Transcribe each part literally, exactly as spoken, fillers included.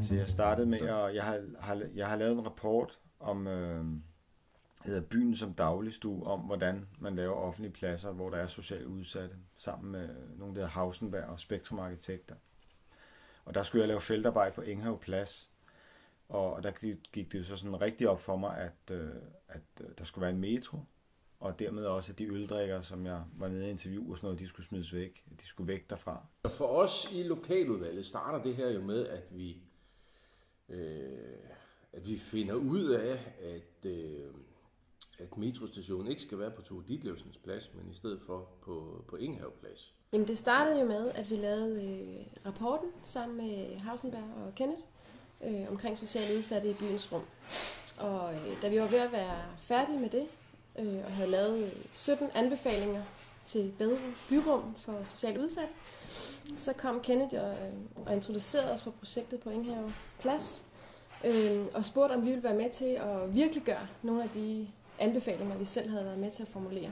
Altså jeg startede med, at jeg har, har, jeg har lavet en rapport om øh, hedder Byen som dagligstue, om hvordan man laver offentlige pladser, hvor der er socialt udsatte, sammen med nogle der hedder Hausenberg og Spektrum Arkitekter. Og der skulle jeg lave feltarbejde på Enghave Plads, og der gik det jo så sådan rigtig op for mig, at, øh, at der skulle være en metro, og dermed også at de øldrikker, som jeg var nede i interview og sådan noget, de skulle smides væk. De skulle væk derfra. For os i lokaludvalget starter det her jo med, at vi, øh, at vi finder ud af, at, øh, at metrostationen ikke skal være på Tove Ditlevsens plads, men i stedet for på, på Enghave Plads. Jamen det startede jo med, at vi lavede øh, rapporten sammen med Hausenberg og Kenneth øh, omkring socialt udsatte i byens rum. Og øh, da vi var ved at være færdige med det, øh, og havde lavet sytten anbefalinger til bedre byrum for socialt udsatte, så kom Kenneth og, øh, og introducerede os for projektet på Enghave Plads, øh, og spurgte, om vi ville være med til at virkeliggøre nogle af de anbefalinger, vi selv havde været med til at formulere.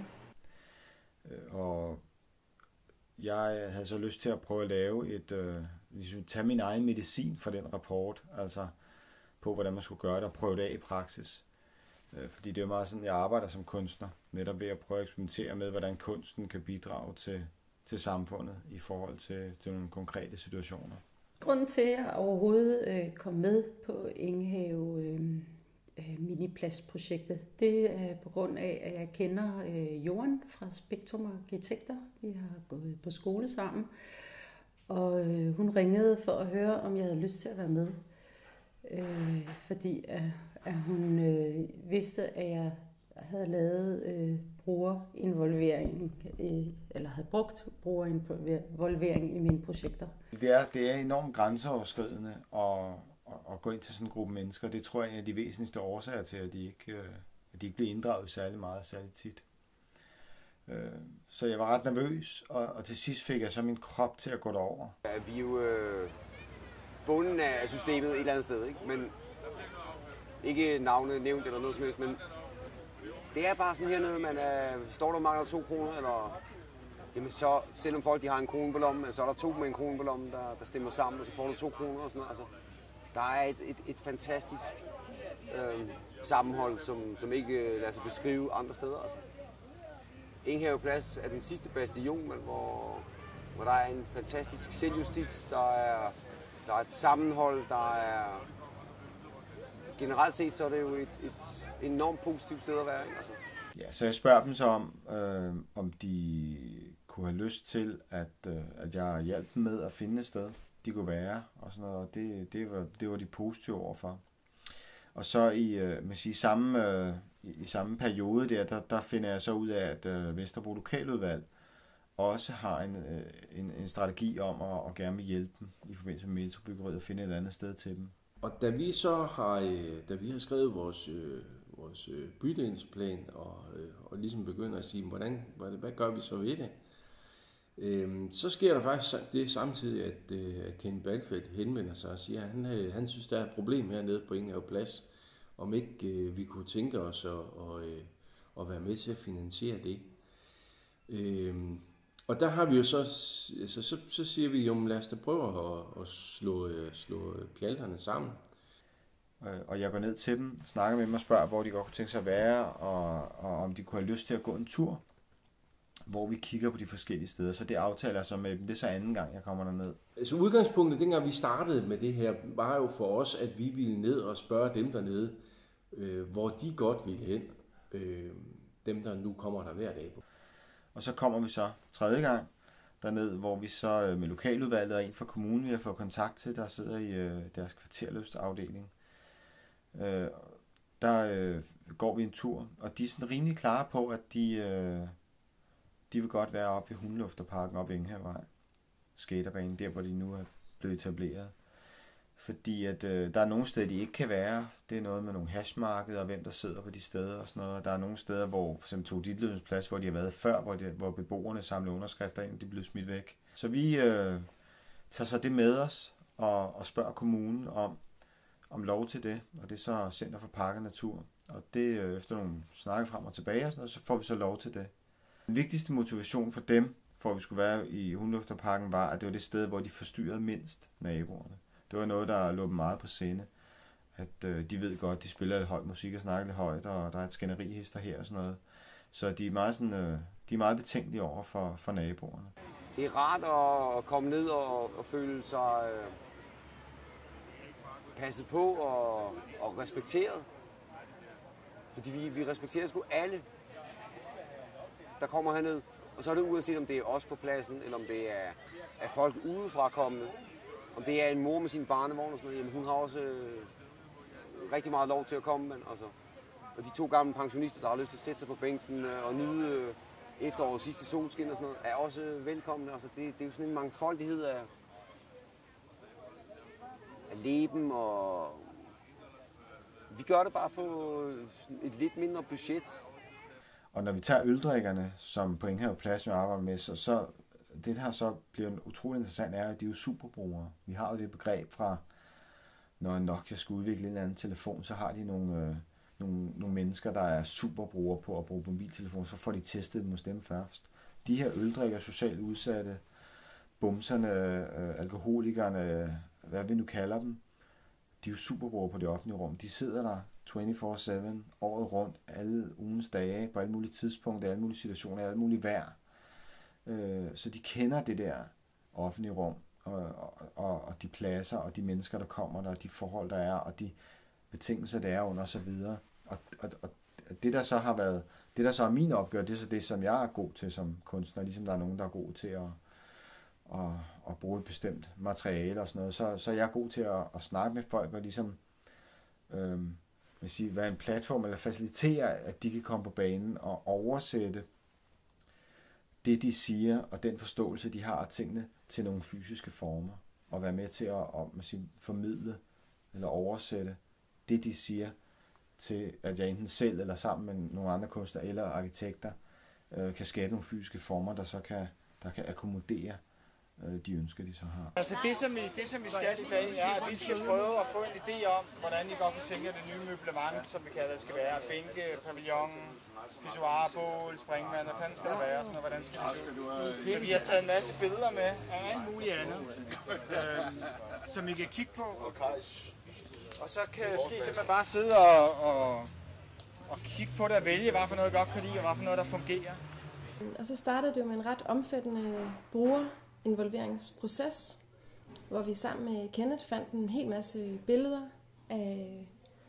Og jeg havde så lyst til at prøve at lave et, øh, ligesom tage min egen medicin for den rapport, altså på, hvordan man skulle gøre det og prøve det af i praksis. Øh, fordi det er jo meget sådan, jeg arbejder som kunstner, netop ved at prøve at eksperimentere med, hvordan kunsten kan bidrage til, til samfundet i forhold til, til nogle konkrete situationer. Grunden til, at jeg overhovedet øh, kom med på Enghave øh, Miniplads-projektet, det er på grund af, at jeg kender øh, Jorden fra Spektrum Arkitekter. Vi har gået på skole sammen, og øh, hun ringede for at høre, om jeg havde lyst til at være med. Øh, fordi at, at hun øh, vidste, at jeg havde lavet øh, brugerinvolvering, øh, eller havde brugt brugerinvolvering i mine projekter. Det er, det er enormt grænseoverskridende at, at gå ind til sådan en gruppe mennesker. Det tror jeg er en af de væsentligste årsager til, at de ikke, at de ikke bliver inddraget særlig meget, særlig tit. Så jeg var ret nervøs, og, og til sidst fik jeg så min krop til at gå derover. Ja, vi er jo øh, bunden af systemet et eller andet sted, ikke? Men ikke navnet nævnt eller noget som helst, men det er bare sådan hernede, man er, står der mangler to kroner, eller jamen så, selvom folk de har en krone på lommen, så er der to med en krone på lommen, der, der stemmer sammen, og så får du to kroner og sådan noget. Altså, der er et, et, et fantastisk øh, sammenhold, som, som ikke øh, lader sig beskrive andre steder. Altså. Enghave Plads er den sidste bastion, men hvor, hvor der er en fantastisk selvjustits, der er, der er et sammenhold, der er... Generelt set så er det jo et, et enormt positivt sted at være. Altså. Ja, så jeg spørger dem så om, øh, om de kunne have lyst til, at, øh, at jeg hjalp dem med at finde et sted, de kunne være, og sådan noget, og det, det, var, det var de positive overfor. Og så i, øh, man siger, samme, øh, i, i samme periode der, der, der finder jeg så ud af, at øh, Vesterbro Lokaludvalg også har en, øh, en, en strategi om at, at gerne vil hjælpe dem i forbindelse med metrobyggeriet og finde et andet sted til dem. Og da vi så har, da vi har skrevet vores, øh, vores bydelingsplan og, øh, og ligesom begynder at sige, hvordan, hvad, hvad gør vi så ved det, øh, så sker der faktisk det samtidig, at, øh, at Kenneth Balfelt henvender sig og siger, at han, øh, han synes, der er et problem hernede på Enghave Plads, om ikke øh, vi kunne tænke os at, og, øh, at være med til at finansiere det. Øh, Og der har vi jo så, så, så, så siger vi jo, lad os da prøve at, at slå, slå pjalterne sammen. Og jeg går ned til dem, snakker med dem og spørger, hvor de godt kunne tænke sig at være, og, og om de kunne have lyst til at gå en tur, hvor vi kigger på de forskellige steder. Så det aftaler jeg så med dem. Det er så anden gang, jeg kommer derned. Så udgangspunktet, dengang vi startede med det her, var jo for os, at vi ville ned og spørge dem dernede, øh, hvor de godt ville hen. Øh, dem, der nu kommer der hver dag på. Og så kommer vi så tredje gang derned, hvor vi så med lokaludvalget og en fra kommunen, vi har fået kontakt til, der sidder i øh, deres kvarterløftsafdeling. Øh, der øh, går vi en tur, og de er sådan rimelig klare på, at de, øh, de vil godt være oppe i Hundelufterparken oppe i Enghavevej, skaterbanen, der hvor de nu er blevet etableret. Fordi at øh, der er nogle steder, de ikke kan være. Det er noget med nogle hashmarkeder, og hvem der sidder på de steder og sådan noget. Der er nogle steder, hvor for eksempel Tove Ditlevsens Plads, hvor de har været før, hvor, de, hvor beboerne samler underskrifter ind, og de blev smidt væk. Så vi øh, tager så det med os og, og spørger kommunen om, om lov til det. Og det er så Center for Park og Natur. Og det øh, efter nogle snakke frem og tilbage, og sådan noget, så får vi så lov til det. Den vigtigste motivation for dem, for at vi skulle være i Hundelufterparken, var, at det var det sted, hvor de forstyrrede mindst naboerne. det var noget, der lå dem meget på sinde. At øh, de ved godt, de spiller lidt høj musik og snakker lidt højt, og der er et skænderihister her og sådan noget. Så de er meget, sådan, øh, de er meget betænkelige over for, for naboerne. Det er rart at komme ned og, og føle sig øh, passet på og, og respekteret. Fordi vi, vi respekterer sgu alle, der kommer herned. Og så er det uanset om det er os på pladsen, eller om det er, er folk udefra kommende. Om det er en mor med sin barnevogn og sådan noget, jamen hun har også øh, rigtig meget lov til at komme. Men, altså. Og de to gamle pensionister, der har lyst til at sætte sig på bænken øh, og nyde øh, efterårets sidste solskin og sådan noget, er også øh, velkomne. Altså, det, det er jo sådan en mangfoldighed af, af leben, og vi gør det bare på et lidt mindre budget. Og når vi tager øldrikkerne, som på Enghave Plads jo arbejder med, så, så det der så bliver utrolig interessant er, at de er jo superbrugere. Vi har jo det begreb fra, når Nokia skal udvikle en eller anden telefon, så har de nogle, øh, nogle, nogle mennesker, der er superbrugere på at bruge mobiltelefon, så får de testet dem hos dem først. De her øldrikker, socialt udsatte, bumserne, øh, alkoholikerne, hvad vi nu kalder dem, de er jo superbrugere på det offentlige rum. De sidder der tyve-fire syv året rundt, alle ugens dage, på alle mulige tidspunkter, alle mulige situationer, alle mulige vejr. Øh, så de kender det der offentlige rum, og, og, og de pladser, og de mennesker, der kommer der, og de forhold, der er, og de betingelser, der er under, og så videre. Og, og, og det, der så har været, det, der så er min opgave, det er så det, som jeg er god til som kunstner, ligesom der er nogen, der er god til at Og, og bruge et bestemt materiale og sådan noget, så, så er jeg god til at, at snakke med folk og ligesom øhm, vil sige, være en platform eller facilitere, at de kan komme på banen og oversætte det, de siger, og den forståelse, de har af tingene, til nogle fysiske former, og være med til at, at man siger, formidle eller oversætte det, de siger, til at jeg enten selv eller sammen med nogle andre kunstnere eller arkitekter øh, kan skabe nogle fysiske former, der så kan, der kan akkommodere de ønsker, de så har. Altså det som, vi, det, som vi skal i dag, er, at vi skal prøve at få en idé om, hvordan I godt kunne tænke det nye møblement, som vi kalder det, skal være. Bænke, pavillon, pissoir, bål, springvand, hvad fanden skal der være? Sådan noget, hvordan skal det se ud? Så vi har taget en masse billeder med af alt muligt andet, øh, som I kan kigge på. Og så kan I simpelthen bare sidde og, og, og kigge på det og vælge, hvad for noget I godt kan lide, og hvad for noget, der fungerer. Og så startede det jo med en ret omfattende bruger involveringsproces, hvor vi sammen med Kenneth fandt en hel masse billeder af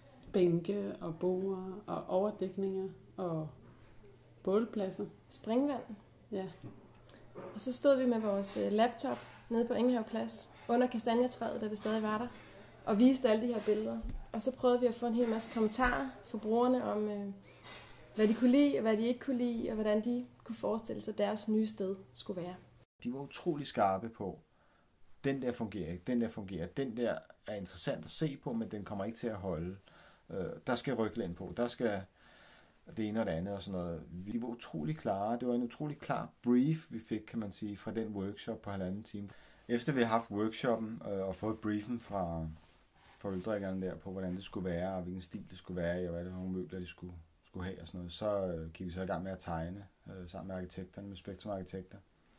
bænke og borde og overdækninger og bålpladser. Springvand. Ja. Og så stod vi med vores laptop nede på Enghave Plads under kastanjetræet, da det stadig var der, og viste alle de her billeder. Og så prøvede vi at få en hel masse kommentarer fra brugerne om, øh, hvad de kunne lide og hvad de ikke kunne lide, og hvordan de kunne forestille sig, at deres nye sted skulle være. De var utrolig skarpe på, den der fungerer ikke, den der fungerer, den der er interessant at se på, men den kommer ikke til at holde. Øh, der skal ryglæn på, der skal det ene og det andet og sådan noget. De var utrolig klare, det var en utrolig klar brief, vi fik, kan man sige, fra den workshop på halvanden time. Efter vi har haft workshoppen øh, og fået briefen fra, fra øldrikkerne der på, hvordan det skulle være, og hvilken stil det skulle være, og hvad det var nogle møbler, de skulle, skulle have og sådan noget, så øh, gik vi så i gang med at tegne øh, sammen med arkitekterne, med Spektrum Arkitekter.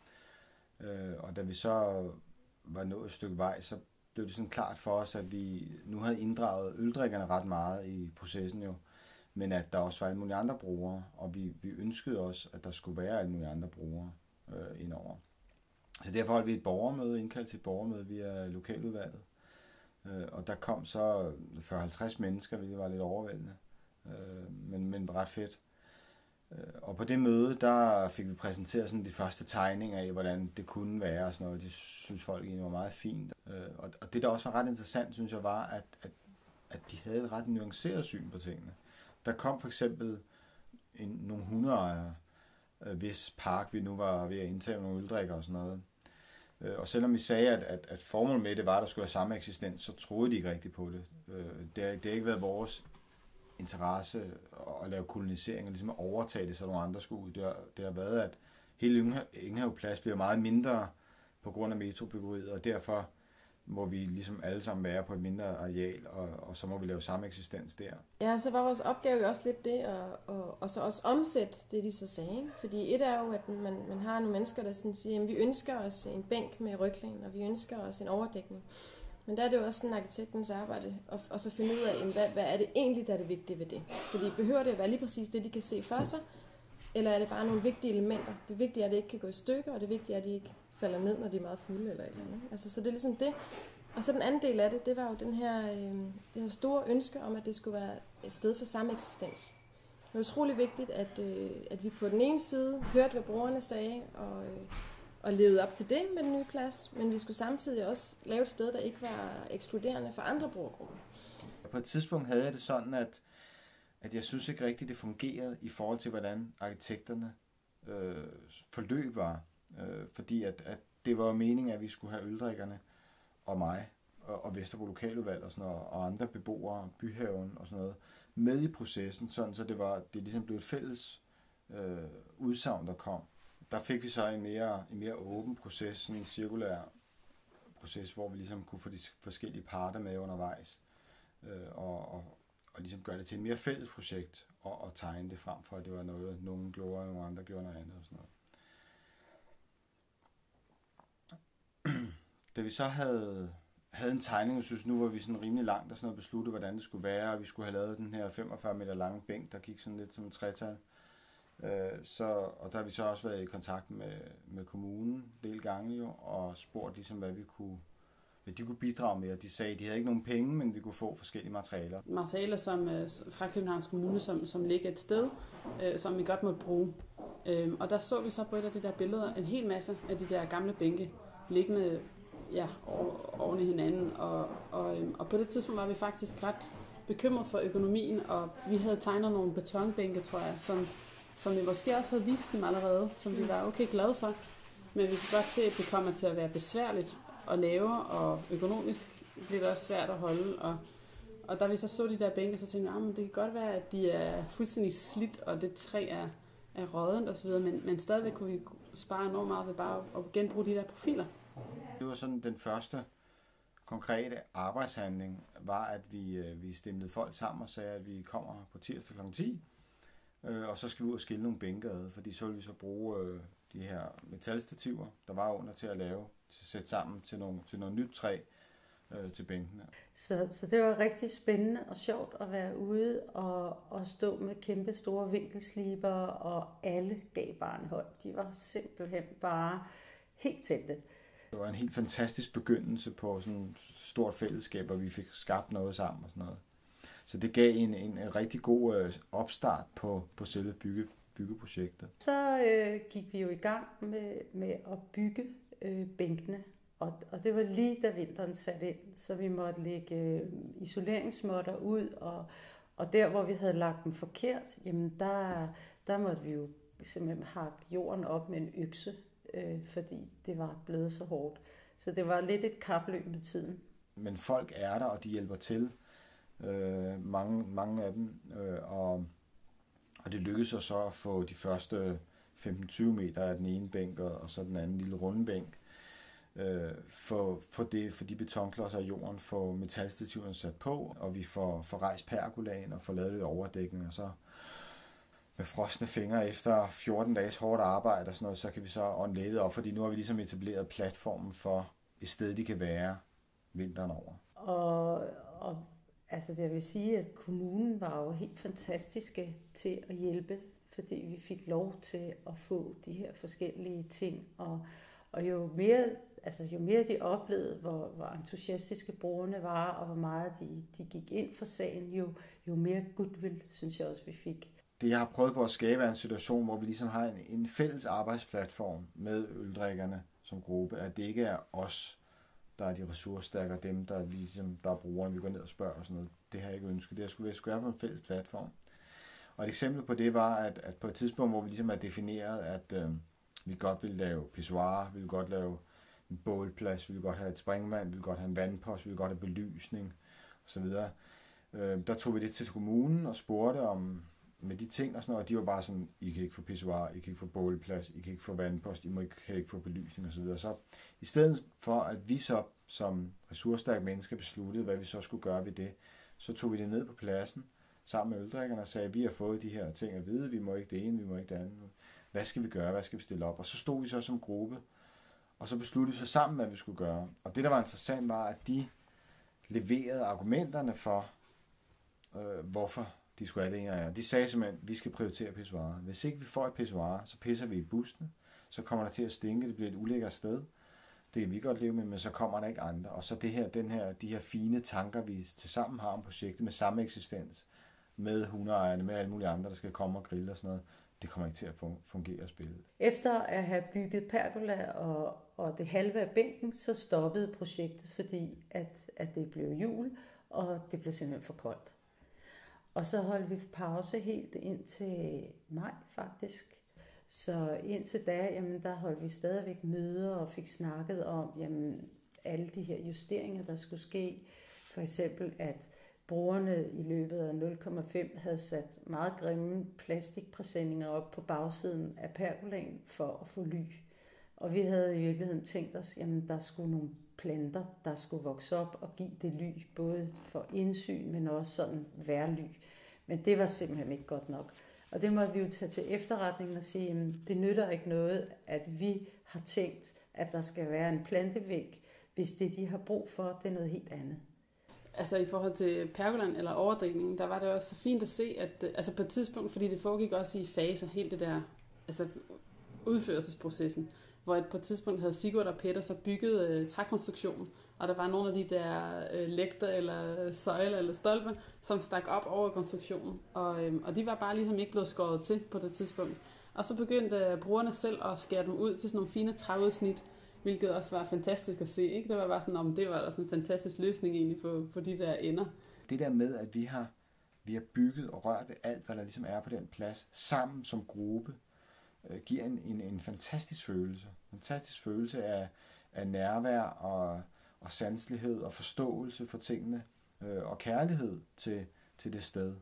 Øh, og da vi så var nået et stykke vej, så blev det sådan klart for os, at vi nu havde inddraget øldrikkerne ret meget i processen jo, men at der også var alle mulige andre brugere, og vi, vi ønskede også, at der skulle være alle mulige andre brugere øh, indover. Så derfor holdt vi et borgermøde, indkaldt til et borgermøde via Lokaludvalget, øh, og der kom så fyrre til halvtreds mennesker, hvilket var lidt overvældende, øh, men, men ret fedt. Og på det møde, der fik vi præsenteret sådan de første tegninger af, hvordan det kunne være og sådan noget. Det synes folk egentlig var meget fint. Og det, der også var ret interessant, synes jeg, var, at, at, at de havde et ret nuanceret syn på tingene. Der kom for eksempel en, nogle hundeejere, hvis park vi nu var ved at indtage nogle øldrikker og sådan noget. Og selvom vi sagde, at, at, at formålet med det var, at der skulle være samme eksistens, så troede de ikke rigtigt på det. Det har, det har ikke været vores interesse at lave kolonisering og ligesom at overtage det, så nogle andre skulle ud. Det har, det har været, at hele Enghave Plads bliver meget mindre på grund af metrobyggeriet, og derfor må vi ligesom alle sammen være på et mindre areal, og, og så må vi lave samme eksistens der. Ja, så var vores opgave jo også lidt det, og, og, og så også omsætte det, de så sagde. Fordi et er jo, at man, man har nogle mennesker, der sådan siger, at vi ønsker os en bænk med ryglæn, og vi ønsker os en overdækning. Men der er det jo også sådan arkitektens arbejde, og, og så finde ud af, jamen, hvad, hvad er det egentlig, der er det vigtige ved det. Fordi behøver det at være lige præcis det, de kan se for sig, eller er det bare nogle vigtige elementer? Det vigtige er, at det ikke kan gå i stykker, og det vigtige er, at de ikke falder ned, når de er meget fulde eller et eller andet. Altså, så det er ligesom det. Og så den anden del af det, det var jo den her, øh, det her store ønske om, at det skulle være et sted for sameksistens. Det var utrolig vigtigt, at, øh, at vi på den ene side hørte, hvad brugerne sagde, og, øh, og levede op til det med den nye plads, men vi skulle samtidig også lave et sted, der ikke var ekskluderende for andre brugergrupper. På et tidspunkt havde jeg det sådan, at, at jeg synes ikke rigtigt, det fungerede i forhold til, hvordan arkitekterne øh, forløb var. Øh, fordi at, at det var meningen, at vi skulle have øldrikkerne og mig og, og Vesterbro Lokaludvalg og, sådan noget, og andre beboere, byhaven og sådan noget, med i processen, sådan så det var det ligesom blev et fælles øh, udsagn, der kom. Der fik vi så en mere, en mere åben proces, sådan en cirkulær proces, hvor vi ligesom kunne få de forskellige parter med undervejs, øh, og, og, og ligesom gøre det til et mere fælles projekt, og, og tegne det frem for, at det var noget, nogen gjorde, og nogle andre gjorde noget andet og sådan noget. Da vi så havde, havde en tegning, jeg synes, nu var vi sådan rimelig langt og sådan noget besluttet, hvordan det skulle være, og vi skulle have lavet den her femogfyrre meter lange bænk, der gik sådan lidt som en tretal. Øh, så, og der har vi så også været i kontakt med, med kommunen en del gange jo, og spurgt ligesom, hvad vi kunne, hvad de kunne bidrage med, og de sagde, at de havde ikke nogen penge, men vi kunne få forskellige materialer. Materialer som, fra Københavns Kommune, som, som ligger et sted, øh, som vi godt måtte bruge. Øh, og der så vi så på et af de der billeder en hel masse af de der gamle bænke, liggende ja, oven i hinanden, og, og, og på det tidspunkt var vi faktisk ret bekymret for økonomien, og vi havde tegnet nogle betonbænke, tror jeg, som, som vi måske også havde vist dem allerede, som vi var okay glade for, men vi kunne godt se, at det kommer til at være besværligt at lave, og økonomisk bliver det også svært at holde, og, og da vi så så de der bænke, så tænkte vi, at det kan godt være, at de er fuldstændig slidt, og det træ er, er rådent osv., men, men stadigvæk kunne vi spare enormt meget ved bare at genbruge de der profiler. Det var sådan den første konkrete arbejdshandling, var at vi, vi stemlede folk sammen og sagde, at vi kommer på tirsdag klokken ti, øh, og så skal vi ud og skille nogle bænke ad, fordi så ville vi så bruge øh, de her metalstativer, der var under til at lave, til at sætte sammen til, nogle, til noget nyt træ øh, til bænkene. Så, så det var rigtig spændende og sjovt at være ude og, og stå med kæmpe store vinkelsliber, og alle gav bare en hånd. De var simpelthen bare helt tændte. Det var en helt fantastisk begyndelse på sådan et stort fællesskab, og vi fik skabt noget sammen og sådan noget. Så det gav en, en, en rigtig god øh, opstart på, på selve bygge, byggeprojektet. Så øh, gik vi jo i gang med, med at bygge øh, bænkene, og, og det var lige da vinteren satte ind, så vi måtte lægge øh, isoleringsmåtter ud, og, og der hvor vi havde lagt dem forkert, jamen der, der måtte vi jo simpelthen hakke jorden op med en økse, øh, fordi det var blevet så hårdt. Så det var lidt et kapløb med tiden. Men folk er der, og de hjælper til. Øh, mange, mange af dem. Øh, og, og det lykkedes os så at få de første femten til tyve meter af den ene bænk, og, og så den anden lille runde bænk. Øh, for, for, det, for de betonklodser af jorden, få metalstativerne sat på, og vi får, får rejst pergolaen og får lavet lidt overdækning, og så med frosne fingre efter fjorten dages hårdt arbejde og sådan noget, så kan vi så ånde lettet op, fordi nu har vi ligesom etableret platformen for et sted, de kan være vinteren over. Og, og altså jeg vil sige, at kommunen var jo helt fantastiske til at hjælpe, fordi vi fik lov til at få de her forskellige ting, og, og jo mere, altså jo mere de oplevede, hvor, hvor entusiastiske brugerne var, og hvor meget de, de gik ind for sagen, jo, jo mere goodwill, synes jeg også, vi fik. Det jeg har prøvet på at skabe er en situation, hvor vi ligesom har en, en fælles arbejdsplatform med øldrikkerne som gruppe, at det ikke er os, der er de ressourcestærke, og dem, der, ligesom, der er brugerne, vi går ned og spørger og sådan noget. Det har jeg ikke ønsket. Det har skulle være på en fælles platform. Og et eksempel på det var, at, at på et tidspunkt, hvor vi ligesom er defineret, at øh, vi godt vil lave pissoir, vi vil godt lave en bålplads, vi vil godt have et springvand, vi vil godt have en vandpost, vi vil godt have belysning osv. Øh, der tog vi det til kommunen og spurgte om med de ting og sådan noget, og de var bare sådan, I kan ikke få pissoir, I kan ikke få bålplads, I kan ikke få vandpost, I må ikke, kan ikke få belysning osv. Så, så i stedet for, at vi så som ressourcestærke mennesker besluttede, hvad vi så skulle gøre ved det, så tog vi det ned på pladsen sammen med øldrikkerne og sagde, vi har fået de her ting at vide, vi må ikke det ene, vi må ikke det andet. Hvad skal vi gøre, hvad skal vi stille op? Og så stod vi så som gruppe, og så besluttede vi så sammen, hvad vi skulle gøre. Og det, der var interessant, var, at de leveret argumenterne for, øh, hvorfor de skulle have det her. De sagde simpelthen, at vi skal prioritere pissoirer. Hvis ikke vi får et pissoir, så pisser vi i bussen, så kommer der til at stinke, det bliver et ulækkert sted. Det kan vi godt leve med, men så kommer der ikke andre. Og så det her, den her, de her fine tanker, vi tilsammen har om projektet med samme eksistens, med hundeejerne, med alle mulige andre, der skal komme og grille og sådan noget, det kommer ikke til at fungere spillet. Efter at have bygget pergola og, og det halve af bænken, så stoppede projektet, fordi at, at det blev jul, og det blev simpelthen for koldt. Og så holdt vi pause helt ind til maj faktisk. Så indtil da, jamen, der holdt vi stadigvæk møder og fik snakket om jamen, alle de her justeringer, der skulle ske. For eksempel, at brugerne i løbet af nul komma fem havde sat meget grimme plastikpræsendinger op på bagsiden af pergolaen for at få ly. Og vi havde i virkeligheden tænkt os, jamen der skulle nogle planter, der skulle vokse op og give det ly, både for indsyn, men også sådan værly. Men det var simpelthen ikke godt nok. Og det måtte vi jo tage til efterretning og sige, jamen det nytter ikke noget, at vi har tænkt, at der skal være en plantevæg, hvis det de har brug for, det er noget helt andet. Altså i forhold til pergolan eller overdrivningen, der var det også så fint at se, at altså på et tidspunkt, fordi det foregik også i faser, helt det der altså udførelsesprocessen, hvor på et tidspunkt havde Sigurd og Peter så bygget øh, trækonstruktionen, og der var nogle af de der øh, lægter eller søjler eller stolper, som stak op over konstruktionen, og, øh, og de var bare ligesom ikke blevet skåret til på det tidspunkt. Og så begyndte brugerne selv at skære dem ud til sådan nogle fine træudsnit, hvilket også var fantastisk at se, ikke? Det var bare sådan, om det var der sådan en fantastisk løsning egentlig på, på de der ender. Det der med, at vi har, vi har bygget og rørt ved alt, hvad der ligesom er på den plads, sammen som gruppe, øh, giver en, en, en fantastisk følelse. En fantastisk følelse af, af nærvær og, og sanselighed og forståelse for tingene, øh, og kærlighed til, til det sted.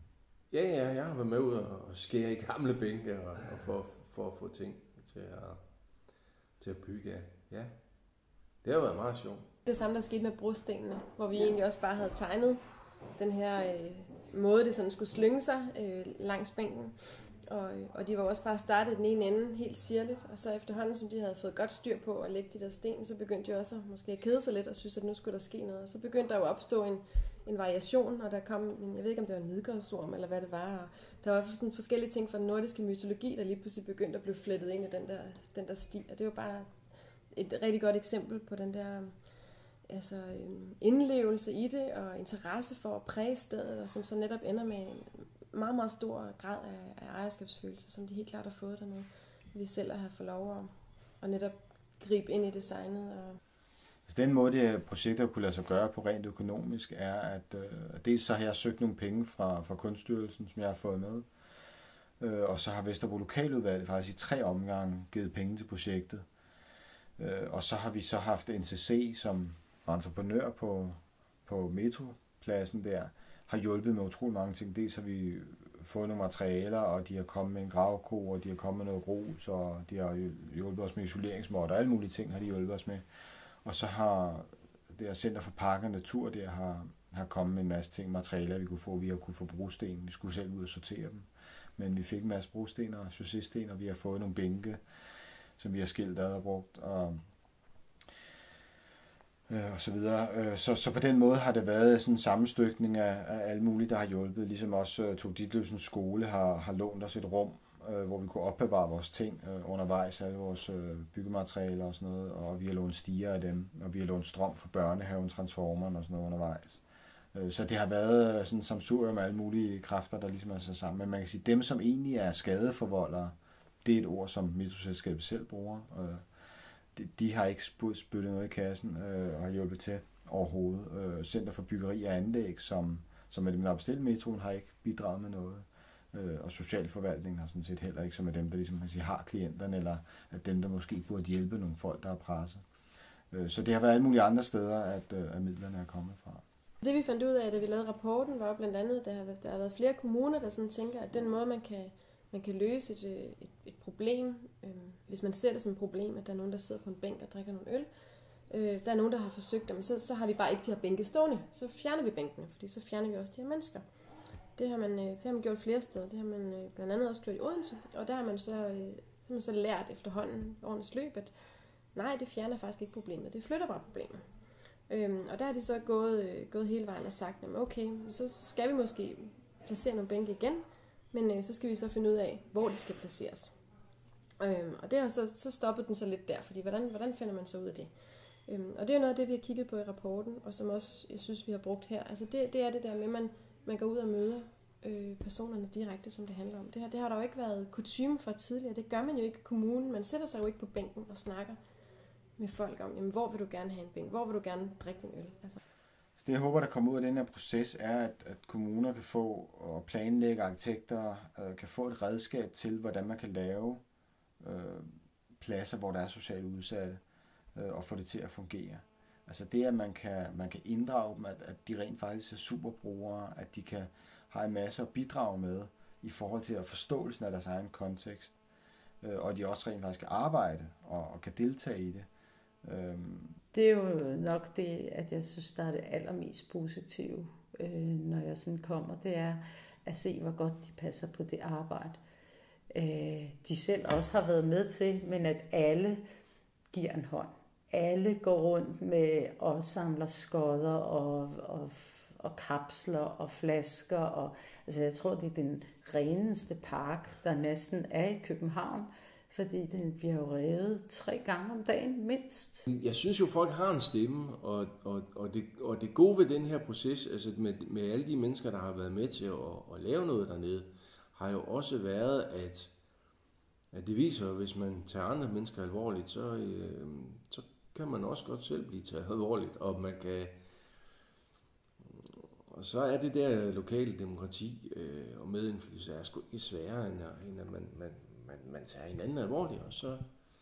Ja, ja, jeg har været med ud og skære i gamle bænke og, og for, for at få ting til at... til at bygge af. Ja, det har været meget sjovt. Det samme, der skete med brostenene, hvor vi ja. egentlig også bare havde tegnet den her øh, måde, det sådan skulle slynge sig øh, langs bænken. Og, og de var også bare startet den ene ende helt sirligt, og så efterhånden, som de havde fået godt styr på at lægge de der sten, så begyndte de også at måske at kede sig lidt og synes, at nu skulle der ske noget. Og så begyndte der jo at opstå en, en variation, og der kom, jeg ved ikke om det var en midgårdsorm eller hvad det var, og der var sådan forskellige ting fra den nordiske mytologi, der lige pludselig begyndte at blive flettet ind i den der, den der stil, og det var bare et rigtig godt eksempel på den der altså, indlevelse i det, og interesse for at præge stedet, og som så netop ender med en meget, meget stor grad af, af ejerskabsfølelse, som de helt klart har fået dernede. Vi selv har fået lov at, at netop gribe ind i designet. Og den måde, det projekter kunne lade sig gøre på rent økonomisk, er, at øh, dels så har jeg søgt nogle penge fra, fra Kunststyrelsen, som jeg har fået med, øh, og så har Vesterbro Lokaludvalg faktisk i tre omgange givet penge til projektet. Øh, og så har vi så haft N C C som entreprenør på, på metropladsen der, har hjulpet med utrolig mange ting. Dels har vi fået nogle materialer, og de har kommet med en gravko, og de har kommet med noget grus, og de har hjulpet os med isoleringsmåt, og alle mulige ting har de hjulpet os med. Og så har det her Center for Park og Natur der har, har kommet med en masse ting, materialer, vi kunne få. Vi har kunne få brosten. Vi skulle selv ud og sortere dem. Men vi fik en masse brosten og chaussesten, og vi har fået nogle bænke, som vi har skilt ad og brugt, og, øh, og så videre. Øh, så, så på den måde har det været sådan en sammenstykning af, af alle mulige, der har hjulpet. Ligesom også uh, Tog Ditlevsens skole har, har lånt os et rum, øh, hvor vi kunne opbevare vores ting øh, undervejs, alle vores øh, byggematerialer og sådan noget, og vi har lånt stiger af dem, og vi har lånt strøm fra børnehaven, transformeren og sådan noget undervejs. Øh, så det har været sådan en samsurium af alle mulige kræfter, der ligesom er sat sammen. Men man kan sige, dem som egentlig er skadeforvoldere, det er et ord, som metroselskabet selv bruger. Øh, de, de har ikke spyttet noget i kassen øh, og har hjulpet til overhovedet. Øh, Center for Byggeri og Anlæg, som, som er dem, der har bestilt metroen, har ikke bidraget med noget. Øh, og socialforvaltningen har sådan set heller ikke, som er dem, der ligesom, kan sige, har klienterne, eller at dem, der måske burde hjælpe nogle folk, der er presset. Øh, så det har været alle mulige andre steder, at, øh, at midlerne er kommet fra. Det vi fandt ud af, da vi lavede rapporten, var blandt andet, at der har, der har været flere kommuner, der sådan tænker, at den måde, man kan, man kan løse et, et, et problem, øh, hvis man ser det som et problem, at der er nogen, der sidder på en bænk og drikker nogle øl, øh, der er nogen, der har forsøgt det, men så, så har vi bare ikke de her bænke stående. Så fjerner vi bænkene, fordi så fjerner vi også de her mennesker. Det har man, det har man gjort flere steder. Det har man blandt andet også gjort i Odense, og der har man så, så, har man så lært efterhånden årenes løb, at nej, det fjerner faktisk ikke problemet, det flytter bare problemet. Øhm, og der er de så gået, øh, gået hele vejen og sagt, jamen okay, så skal vi måske placere nogle bænke igen, men øh, så skal vi så finde ud af, hvor de skal placeres. Øhm, og det er så, så stoppede den så lidt der, fordi hvordan, hvordan finder man så ud af det? Øhm, og det er jo noget af det, vi har kigget på i rapporten, og som også, jeg synes, vi har brugt her. Altså det, det er det der med, at man, man går ud og møder øh, personerne direkte, som det handler om. Det, her, det har der jo ikke været kutyme for tidligere. Det gør man jo ikke i kommunen. Man sætter sig jo ikke på bænken og snakker med folk om, jamen, hvor vil du gerne have en bænk? Hvor vil du gerne drikke din øl? Altså. Det jeg håber, der kommer ud af den her proces, er, at, at kommuner kan få, og planlægge arkitekter øh, kan få et redskab til, hvordan man kan lave øh, pladser, hvor der er socialt udsatte, øh, og få det til at fungere. Altså det, at man kan, man kan inddrage dem, at, at de rent faktisk er superbrugere, at de kan have en masse at bidrage med i forhold til at forståelsen af deres egen kontekst, øh, og at de også rent faktisk kan arbejde og, og kan deltage i det. Øhm. Det er jo nok det, at jeg synes, der er det allermest positive, øh, når jeg sådan kommer, det er at se, hvor godt de passer på det arbejde, øh, de selv også har været med til, men at alle giver en hånd. Alle går rundt med og samler skodder og, og, og kapsler og flasker. Og, altså jeg tror, det er den reneste park, der næsten er i København, fordi den bliver jo revet tre gange om dagen mindst. Jeg synes jo, folk har en stemme, og, og, og, det, og det gode ved den her proces, altså med, med alle de mennesker, der har været med til at, at lave noget dernede, har jo også været, at, at det viser, at hvis man tager andre mennesker alvorligt, så, øh, så kan man også godt selv blive taget alvorligt, og man kan, og så er det der lokale demokrati øh, og medindflydelse er sgu ikke sværere, end at, end at man, man, man, man tager hinanden alvorligt, og så,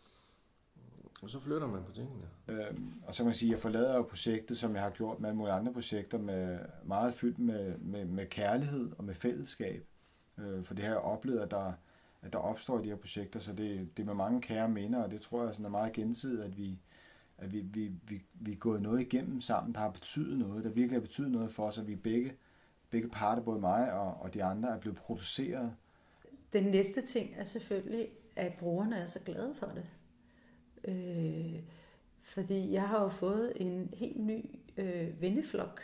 og så flytter man på tingene. Øhm, og så kan man sige, at jeg forlader jo projektet, som jeg har gjort med alle mulige andre projekter, med meget fyldt med, med, med kærlighed og med fællesskab. Øh, for det har jeg oplevet, at der, at der opstår i de her projekter, så det, det er med mange kære minder, og det tror jeg sådan er meget gensidigt, at vi at vi, vi, vi, vi er gået noget igennem sammen, der har betydet noget, der virkelig har betydet noget for os, at vi begge, begge parter, både mig og, og de andre, er blevet produceret. Den næste ting er selvfølgelig, at brugerne er så glade for det. Øh, fordi jeg har jo fået en helt ny øh, venneflok.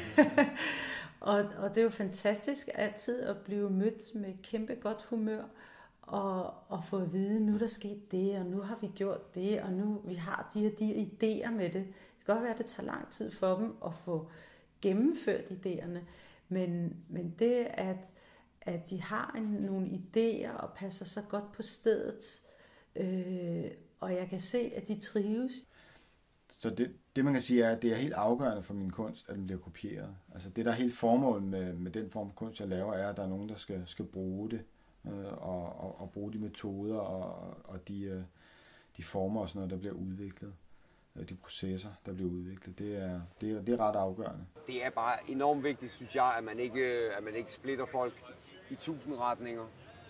og, og det er jo fantastisk altid at blive mødt med kæmpe godt humør, og, og få at vide, nu der sket det, og nu har vi gjort det, og nu vi har de og de idéer med det. Det kan godt være, at det tager lang tid for dem at få gennemført idéerne, men, men det, at, at de har en, nogle idéer og passer så godt på stedet, øh, og jeg kan se, at de trives. Så det, det man kan sige er, at det er helt afgørende for min kunst, at den bliver kopieret. Altså det, der er helt formålet med, med den form for kunst, jeg laver, er, at der er nogen, der skal, skal bruge det. Og, og, og bruge de metoder og, og de, de former og sådan noget, der bliver udviklet, de processer, der bliver udviklet. Det er, det er, det er ret afgørende. Det er bare enormt vigtigt, synes jeg, at man ikke, at man ikke splitter folk i tusind retninger.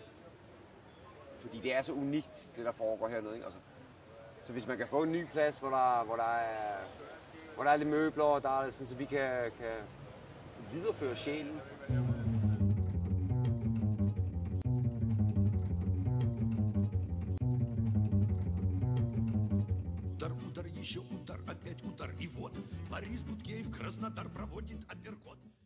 Fordi det er så unikt, det der foregår hernede. Ikke? Altså, så hvis man kan få en ny plads, hvor der, hvor der, er, hvor der er lidt møbler, og der er, sådan, så vi kan, kan videreføre sjælen. Еще удар, опять удар, и вот Борис Будкеев Краснодар проводит апперкот.